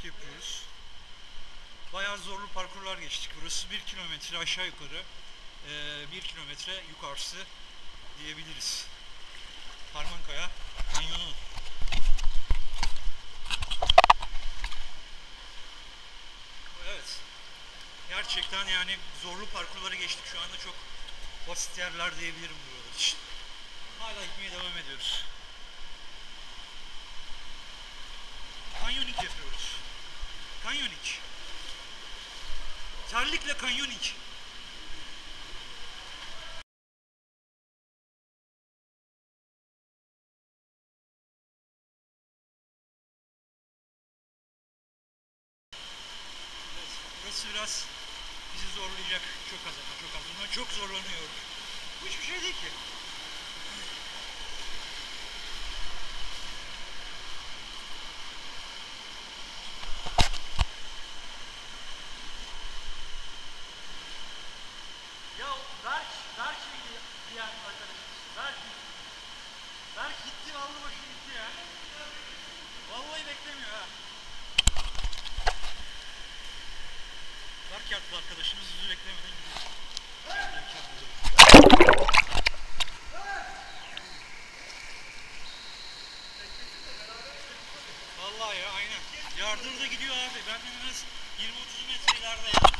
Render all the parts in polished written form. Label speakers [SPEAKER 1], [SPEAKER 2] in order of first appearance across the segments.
[SPEAKER 1] kanyonik yapıyoruz. Bayağı zorlu parkurlar geçtik. Burası 1 kilometre aşağı yukarı, 1 kilometre yukarısı diyebiliriz. Harmankaya Kanyonu. Evet. Gerçekten yani zorlu parkurları geçtik. Şu anda çok basit yerler diyebilirim buralar için. Hala gitmeye devam ediyoruz. Kanyonik yapıyoruz. Kanyonik. Terlikle kanyonik. Evet, burası biraz bizi zorlayacak. Çok az ama çok az. Bundan çok zorlanıyorum. Bu hiçbir şey değil ki. Ya Berk şeydi diyen arkadaşımız. Berk gitti, aldı başını gitti ya. Vallahi beklemiyor ha. Berk yaptı arkadaşımız, bizi beklemeden gidiyor. Vallahi ya, aynen. Yardır da gidiyor abi. Benden en az 20-30 metre ileride ya.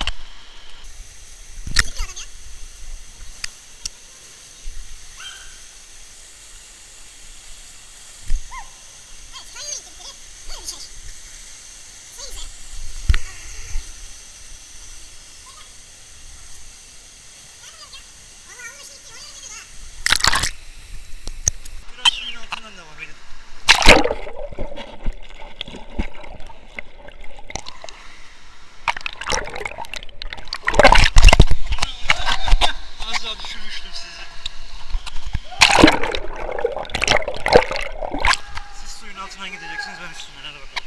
[SPEAKER 1] Biraz suyun altından devam edin. Az daha düşürmüştüm sizi. Siz suyun altından gideceksiniz, ben üstünden. Hadi bakalım.